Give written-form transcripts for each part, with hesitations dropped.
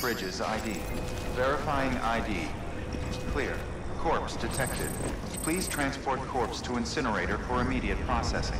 Bridges ID. Verifying ID. Clear. Corpse detected. Please transport corpse to incinerator for immediate processing.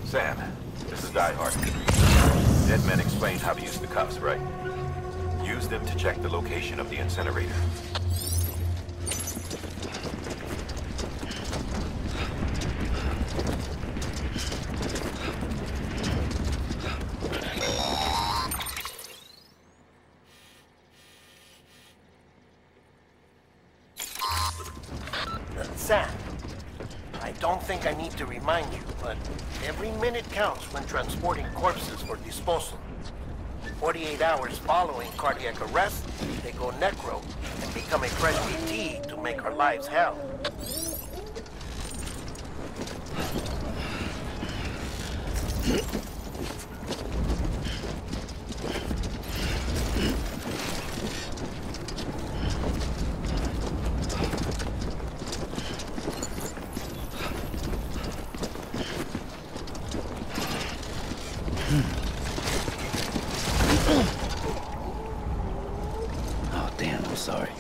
Sam, this is Die Hard. Dead men explained how to use the cuffs, right? Use them to check the location of the incinerator. Sam, I don't think I need to remind you, but every minute counts when transporting corpses for disposal. 48 hours following cardiac arrest, they go necro and become a fresh PT to make our lives hell. Oh, damn, I'm sorry.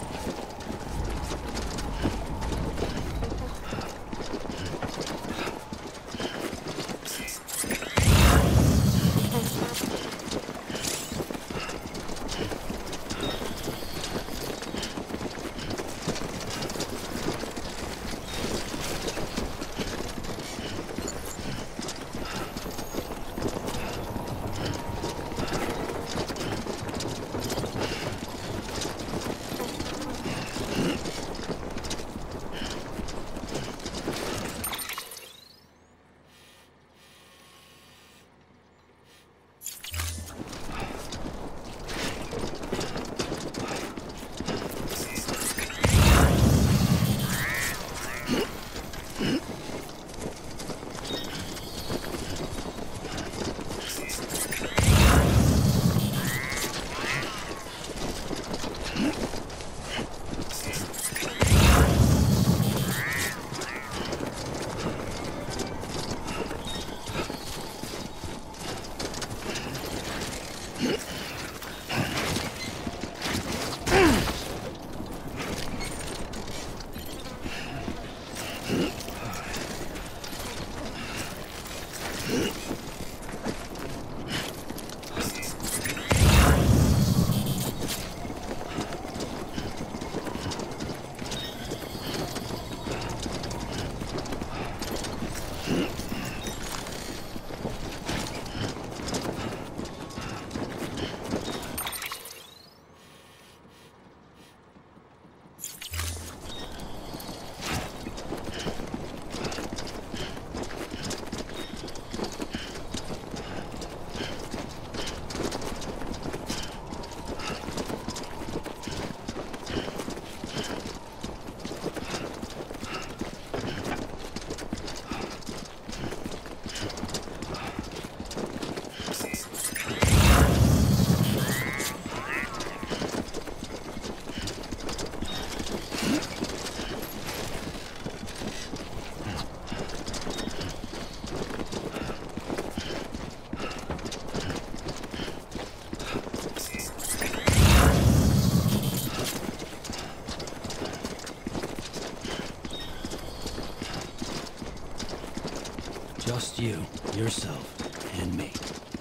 Just you, yourself, and me.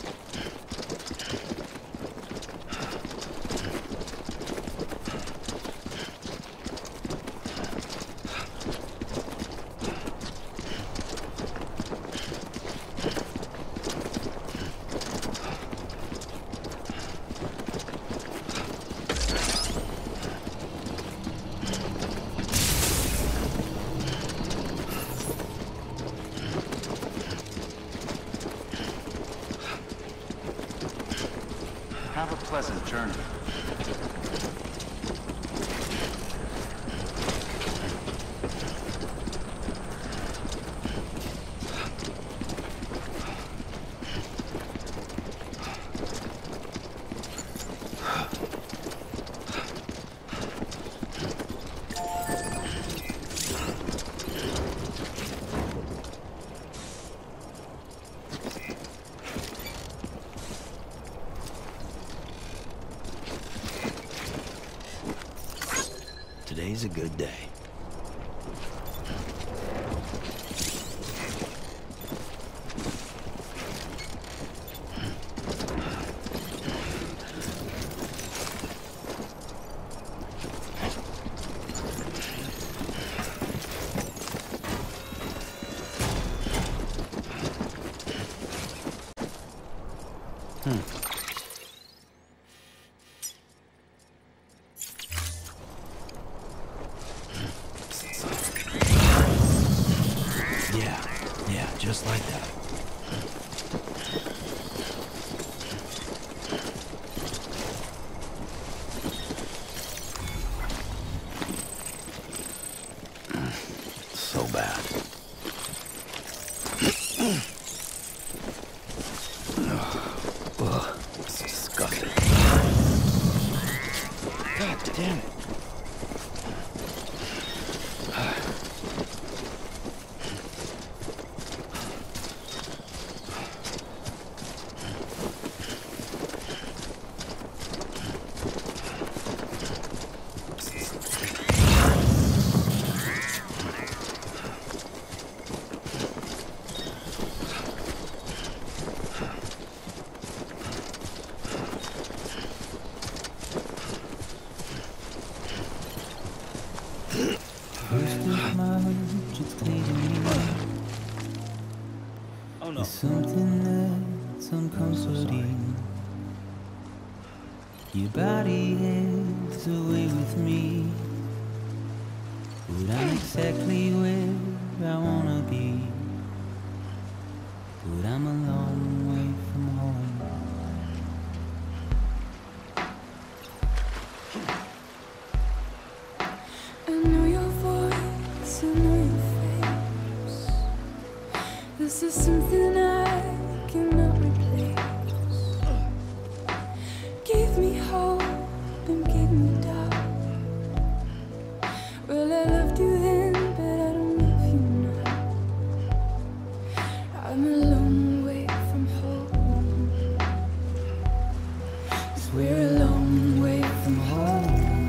Have a pleasant journey. Today's a good day. Yeah, just like that. So bad. Ugh, it's disgusting. God damn it. There's something that's uncomforting. Your body heads away with me, but I'm exactly where I wanna be. But I'm a long way from home. I know your voice, I know your face. This is something I cannot replace. Give me hope and give me doubt. Well, I loved you then, but I don't love you now. I'm a long way from home. 'Cause we're a long way from home.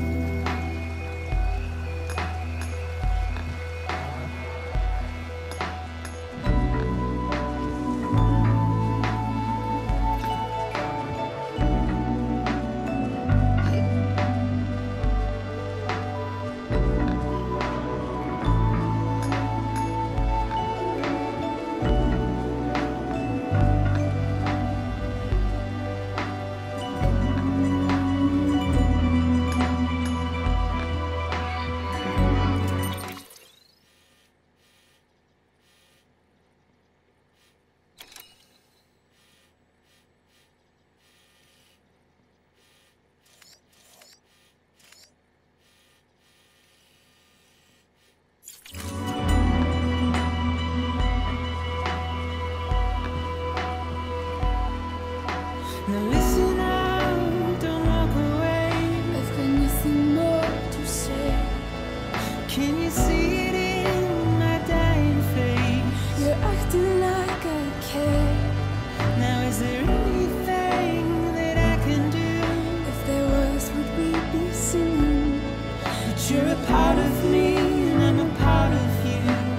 Now listen out, don't walk away. I've got nothing more to say. Can you see it in my dying face? You're acting like I care. Now is there anything that I can do? If there was, would we be singing? But you're a part of me and I'm a part of you.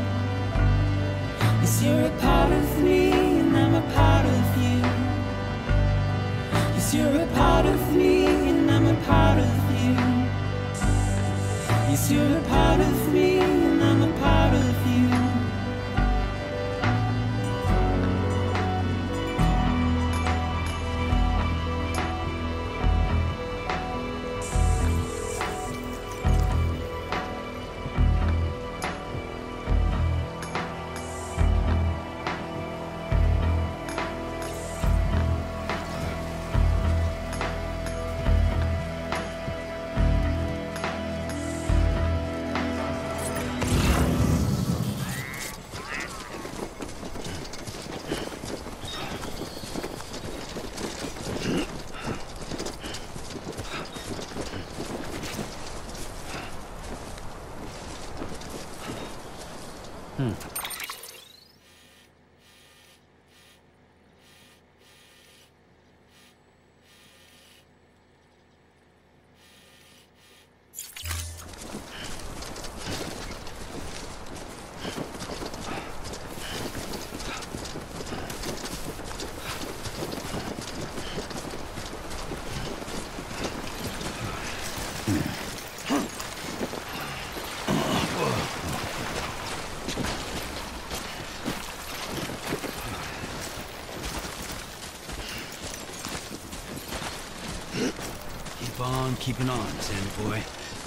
Yes, you're a part of me and I'm a part of you. You're a part of me and I'm a part of you. Yes, you're a part of me and I'm a part of you. on keeping on, Sandy boy.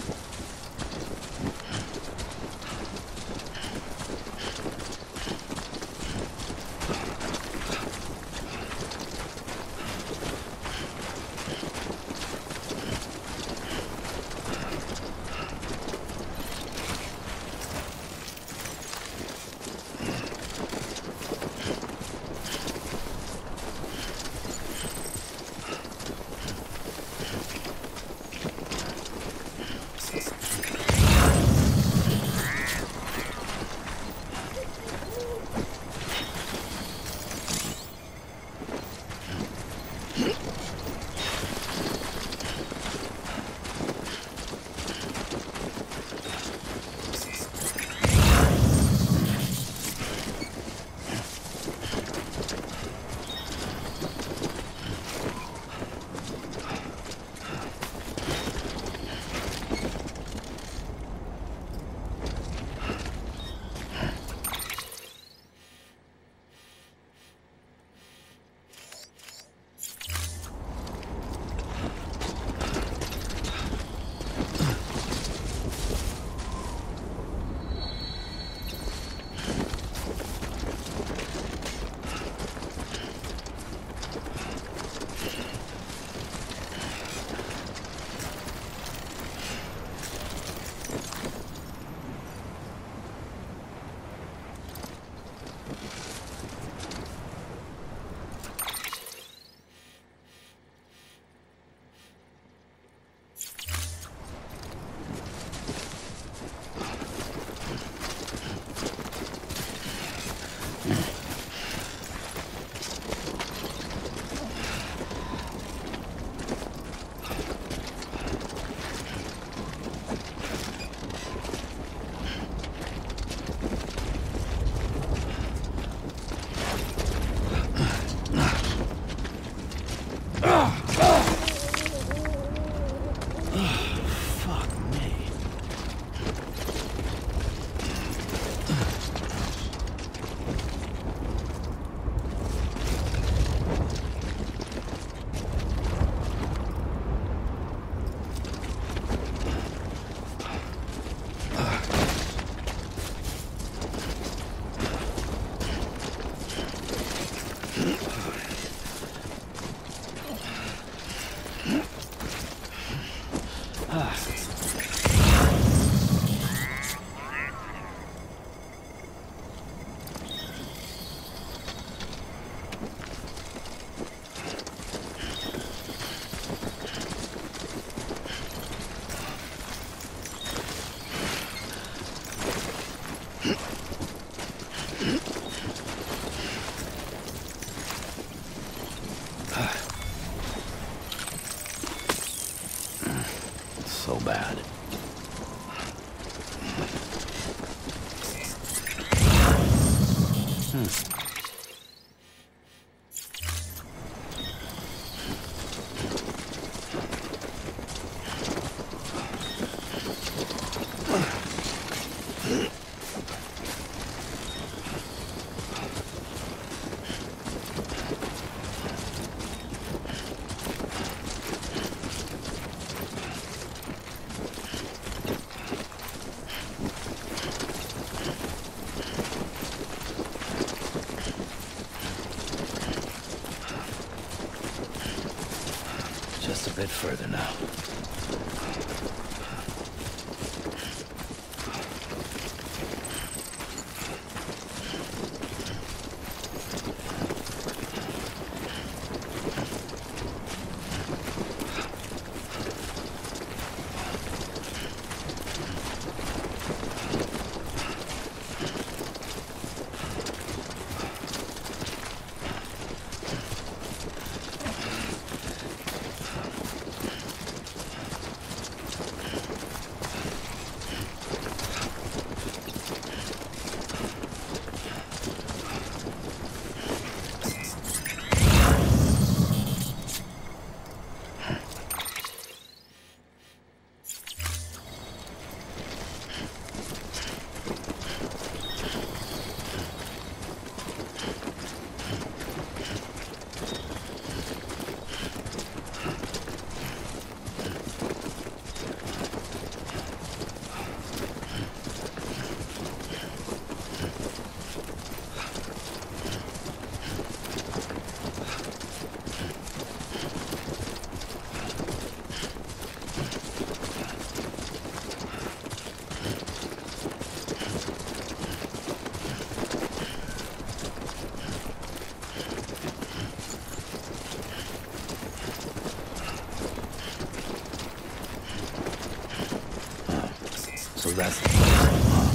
So bad. Just a bit further now. that's the place to look.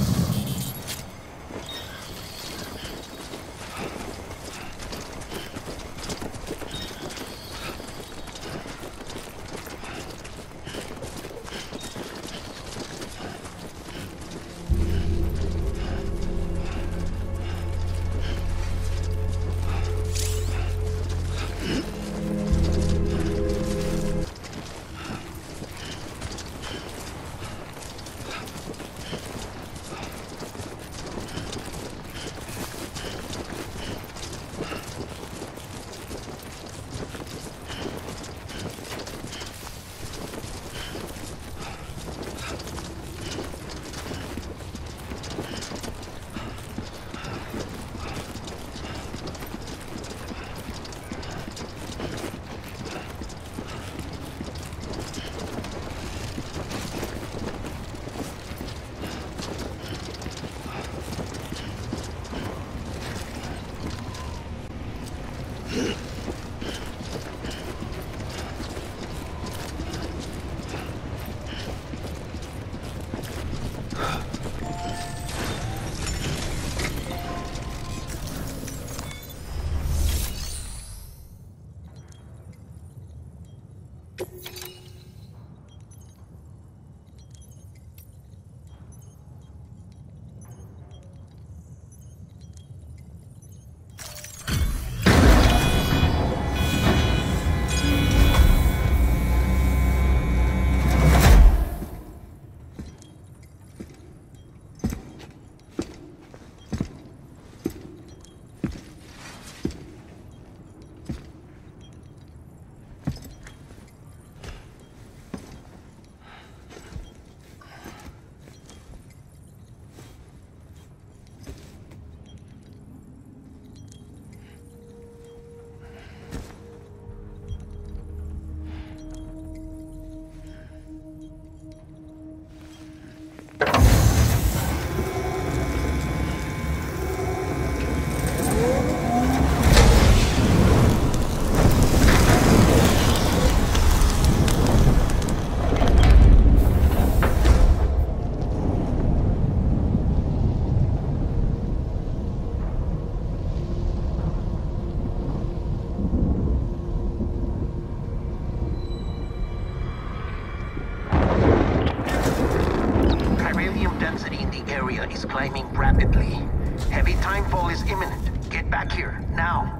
is climbing rapidly. Heavy timefall is imminent. Get back here, now.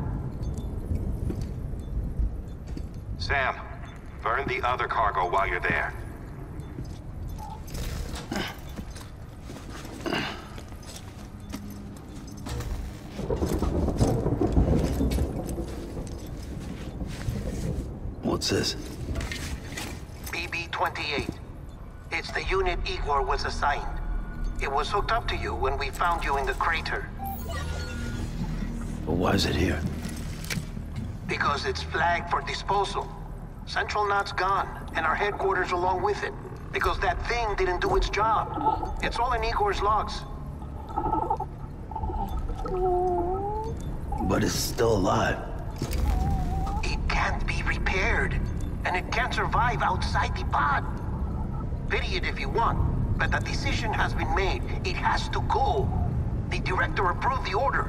Sam, burn the other cargo while you're there. What's this? BB-28. It's the unit Igor was assigned. It was hooked up to you when we found you in the crater. But why is it here? Because it's flagged for disposal. Central Knot's gone, and our headquarters along with it. Because that thing didn't do its job. It's all in Igor's logs. But it's still alive. It can't be repaired, and it can't survive outside the pod. Pity it if you want, but the decision has been made. It has to go. The director approved the order.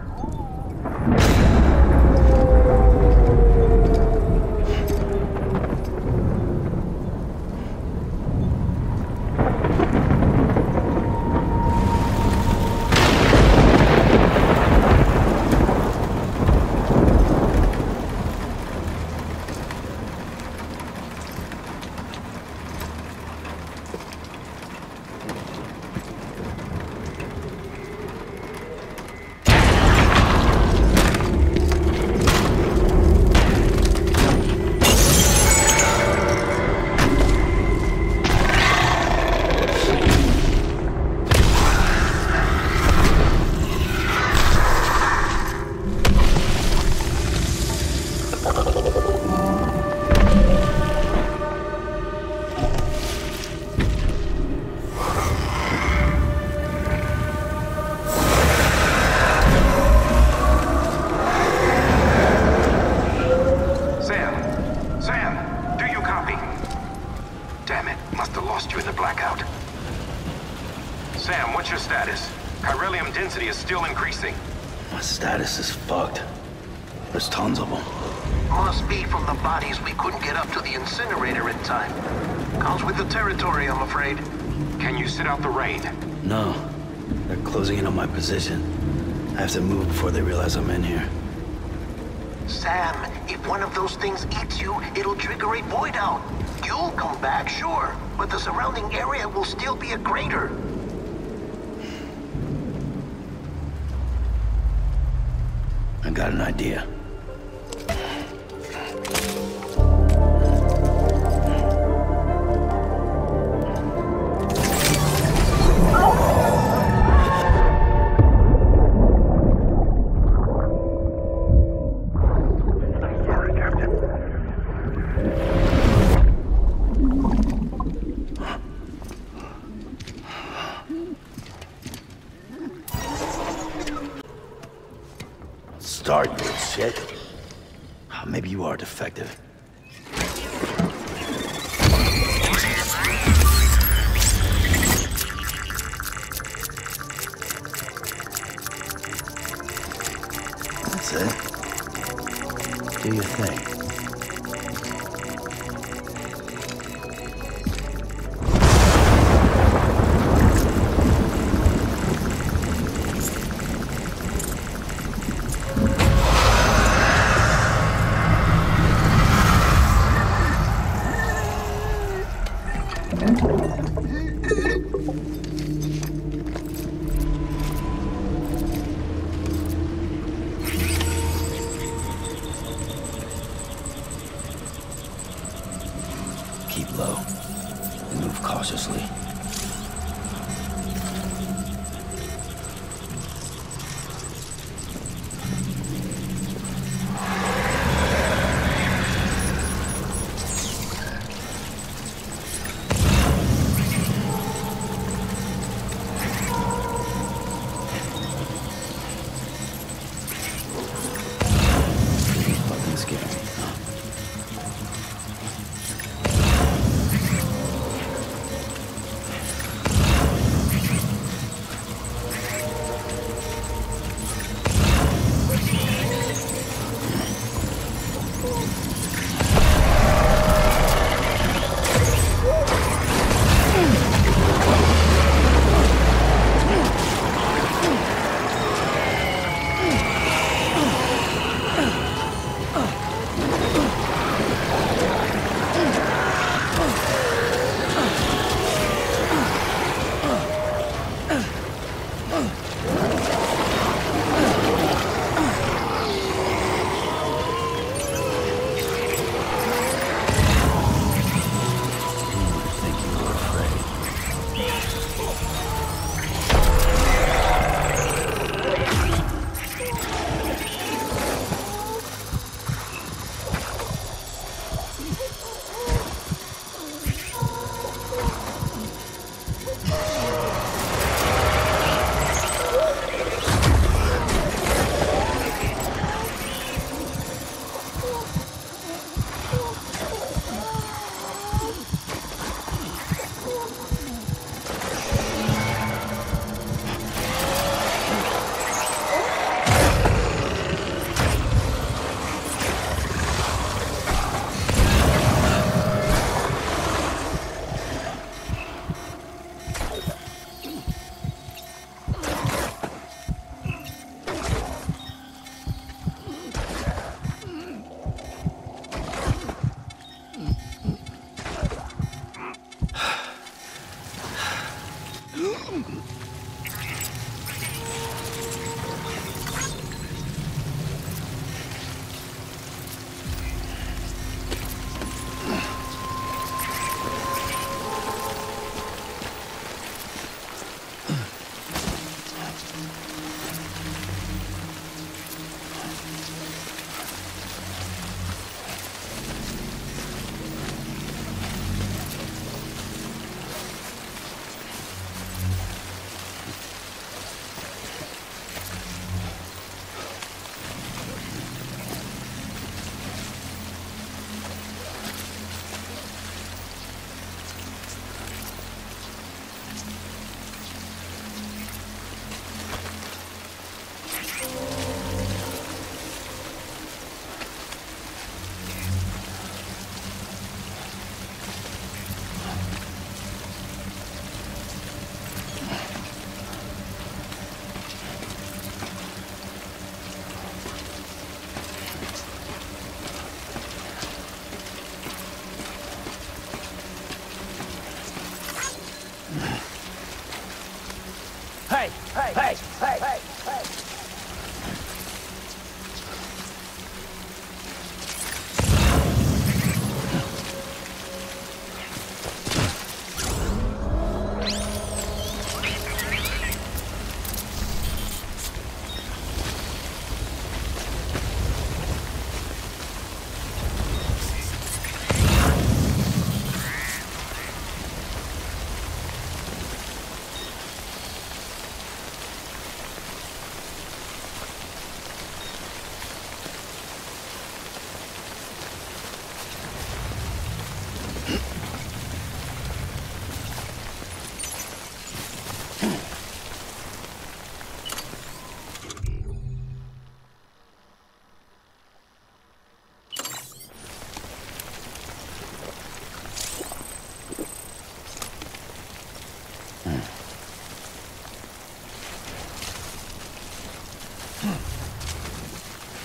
missing? My status is fucked. There's tons of them. Must be from the bodies we couldn't get up to the incinerator in time. Comes with the territory, I'm afraid. Can you sit out the rain? No. They're closing in on my position. I have to move before they realize I'm in here. Sam, if one of those things eats you, it'll trigger a void out. You'll come back, sure, but the surrounding area will still be a crater. I got an idea. Start, you shit. Maybe you are defective. That's it. Do your thing. Keep low and move cautiously. Fucking scary.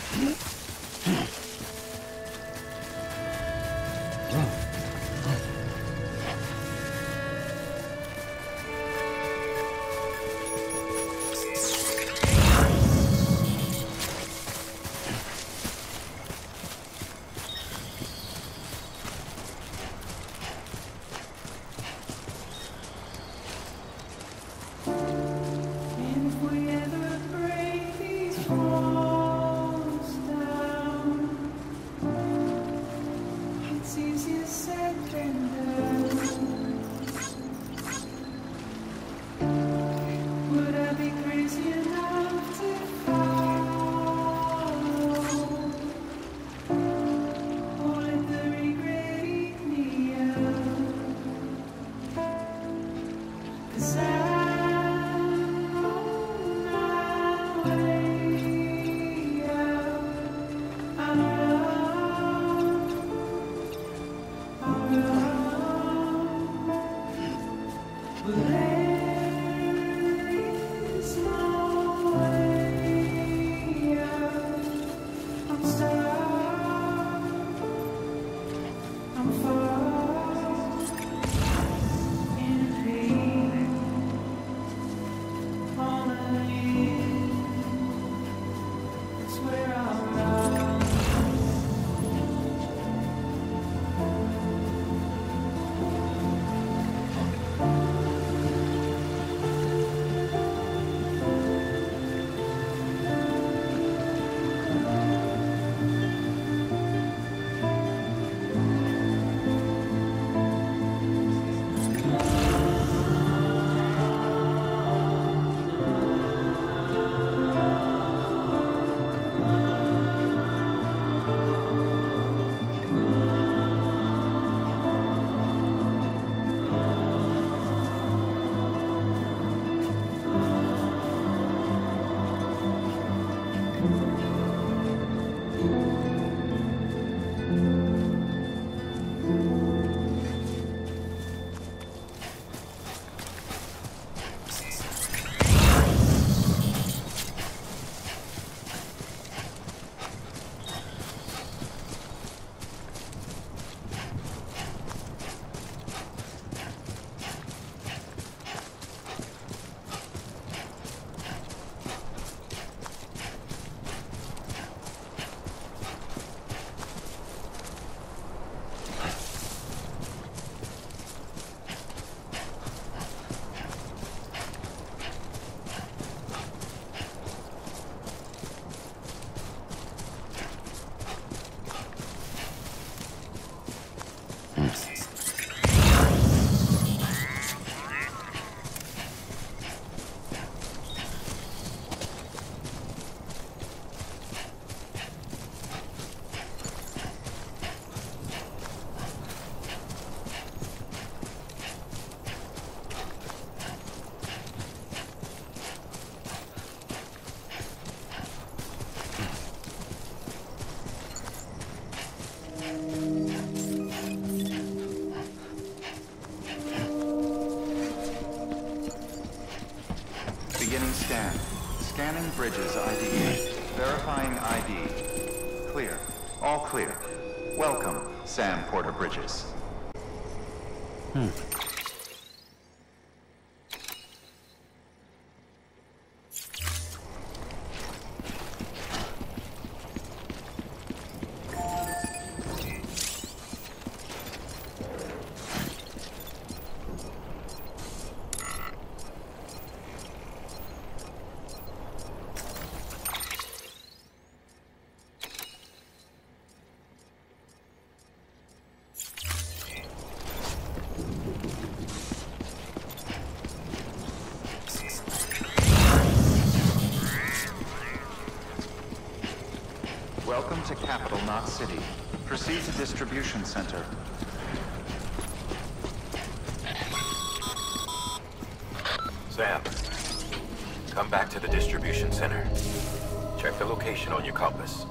Beginning scan. Scanning Bridges ID. Verifying ID. Clear. All clear. Welcome, Sam Porter Bridges. Welcome to Capital Knot City. Proceed to distribution center. Sam, come back to the distribution center. Check the location on your compass.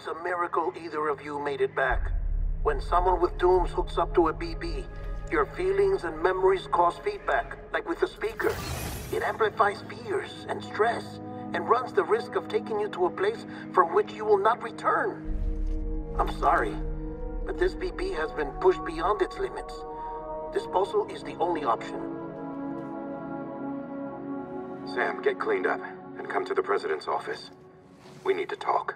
It's a miracle either of you made it back. When someone with dooms hooks up to a BB, your feelings and memories cause feedback, like with a speaker. It amplifies fears and stress, and runs the risk of taking you to a place from which you will not return. I'm sorry, but this BB has been pushed beyond its limits. Disposal is the only option. Sam, get cleaned up and come to the President's office. We need to talk.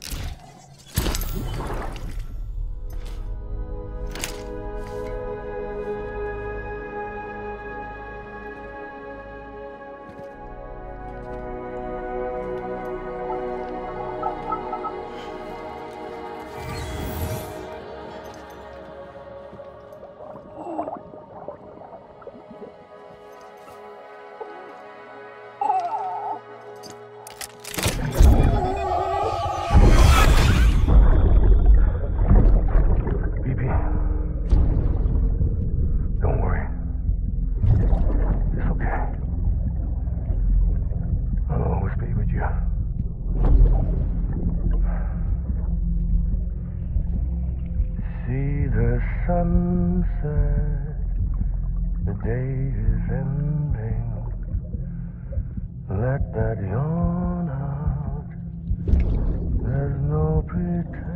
Sunset, the day is ending. Let that yawn out. There's no pretending.